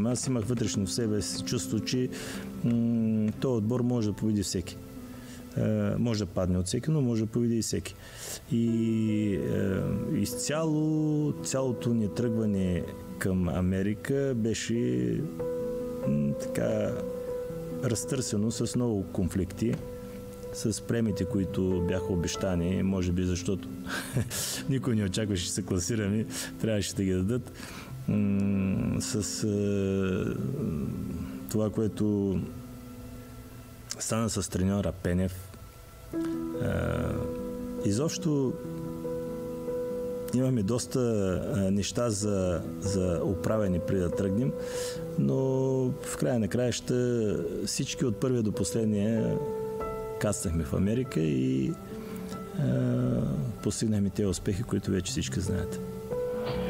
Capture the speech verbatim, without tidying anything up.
аз имах вътрешно в себе си чувство, че м- този отбор може да победи всеки. Е, може да падне от всеки, но може да победи и всеки. И е, изцяло цялото ни тръгване към Америка беше м- така разтърсено с много конфликти, с премиите, които бяха обещани, може би защото никой не очакваше, че се класираме, трябваше да ги дадат. М- с е, това, което стана с треньора Пенев. Е, изобщо имаме доста е, неща за, за оправени преди да тръгнем, но в края на краища всички от първия до последния кацнахме в Америка и е, постигнахме тези успехи, които вече всички знаят.